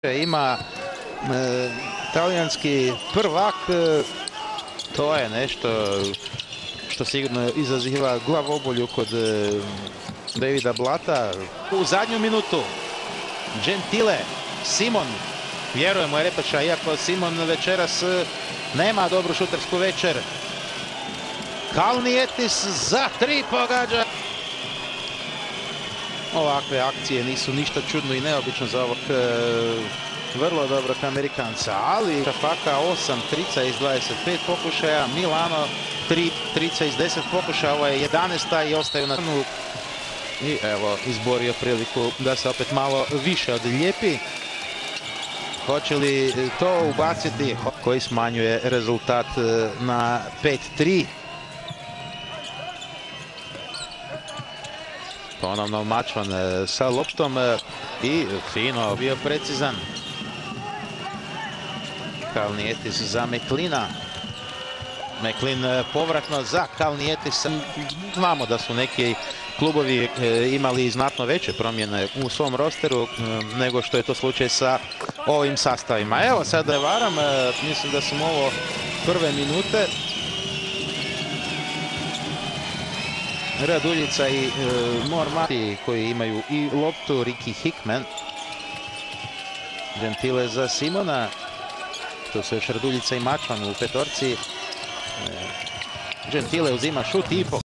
Ima talijanski prvak, to je nešto što sigurno izaziva glavobolju kod Davida Blata. U zadnju minutu Gentile, Simon, vjerujemo je Repača, iako Simon večeras nema dobru šutersku večer. Kalnietis za 3 pogađa. Ovakve akcije nisu ništa čudno i neobično za ovog vrlo dobrog Amerikanca, ali Šafaka 8 trica iz 25 pokušaja, Milano 3 trica iz 10 pokušaja, ovo je 11. i ostaju na dnu. I evo, izborio priliku da se opet malo više odlijepi. Hoće li to ubaciti? Koji smanjuje rezultat na 5-3. Ponovno Mačvan sa loptom i fino bio precizan. Kalnietis za Meklina. Meklin povratno za Kalnietisa. Znamo da su neki klubovi imali znatno veće promjene u svom rosteru nego što je to slučaj sa ovim sastavima. Evo, sad ne varam, mislim da sam ovo prve minute. Raduljica i Mormati koji imaju i loptu, Ricky Hickman. Gentile za Simona. Tu su još Raduljica i Mačvan u petorci. Gentile uzima šut i